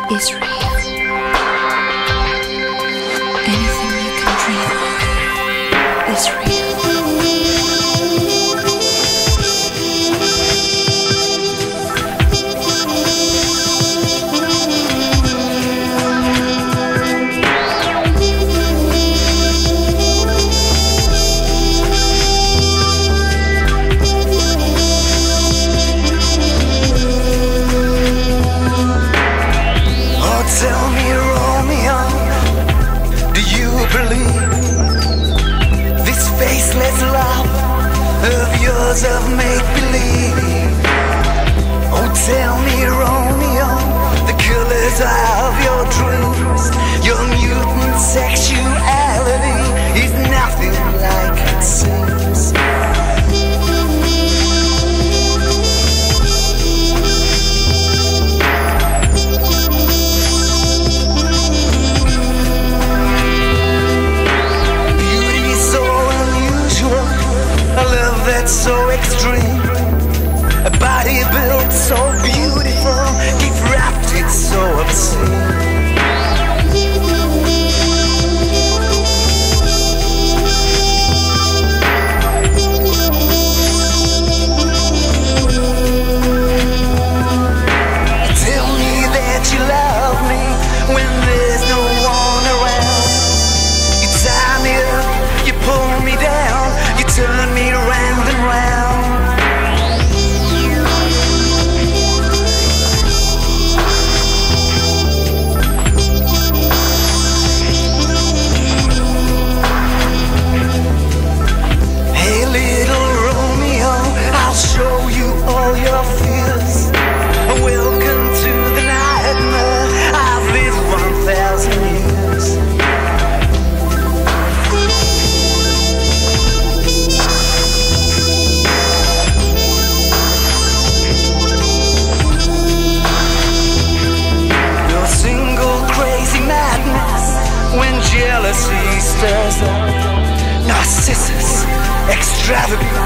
is real. Anything you can dream of is real. Tell me, Romeo, do you believe this faceless love of yours of make-believe? Oh, tell me, Romeo, the colors of your dreams, your mutant sexuality is nothing like it seems. That's so extreme, a body built so beautiful, gift wrapped it so obscene. Tell me that you love me when there's no one around. You tie me up, you pull me down, you turn me round and round. Hey little Romeo, I'll show you all your fears. Welcome to the nightmare, I've lived 1,000 years. When jealousy stirs up, Narcissus, extravagant,